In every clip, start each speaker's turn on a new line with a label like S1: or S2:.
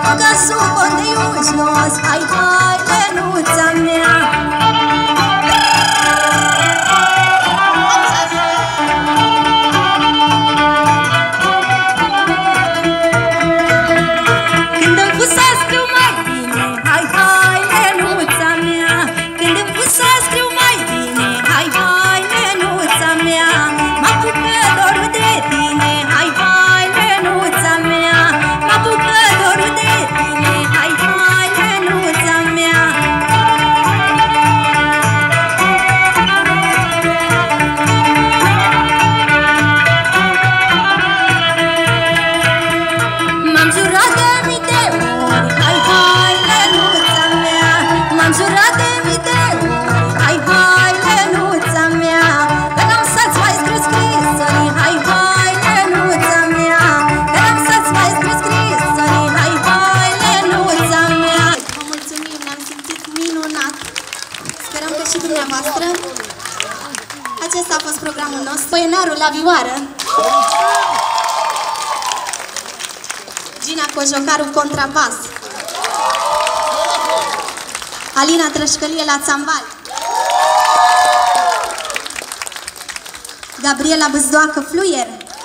S1: Că suport de jos, hai, hai, Lenuța mea. Când îmi pus să scriu mai bine, hai, hai, Lenuța mea. Când îmi pus să scriu mai bine, hai, hai, Lenuța mea. Mă apucă dorul de tine, hai, hai, Lenuța mea. Mă apucă dorul de tine, hai, hai, Lenuța mea. M-am jurat de mii de ori, hai, hai, Lenuța mea. M-am jurat de mii de ori, hai, hai, Lenuța mea. Că n-am să-ți mai scriu scrisori, hai, hai, Lenuța mea. Că n-am să-ți mai scriu scrisori, hai, hai, Lenuța mea. Vă mulțumim, ne-am simțit minunat. Sperăm că și dumneavoastră. Acesta a fost programul nostru. Păienarul la vioară, Gina Cojocaru contrabas, Alina Trășcălie la țambal, Gabriela Bâzdoacă fluier,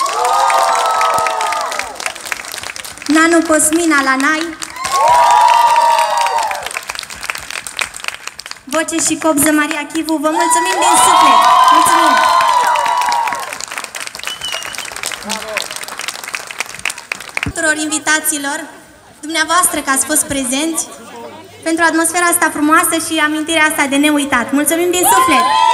S1: Nanu Cosmina la nai, voce și copză Maria Chivu. Vă mulțumim din suflet! Mulțumim! Tuturor invitațiilor, dumneavoastră că ați fost prezenți, pentru atmosfera asta frumoasă și amintirea asta de neuitat. Mulțumim din suflet!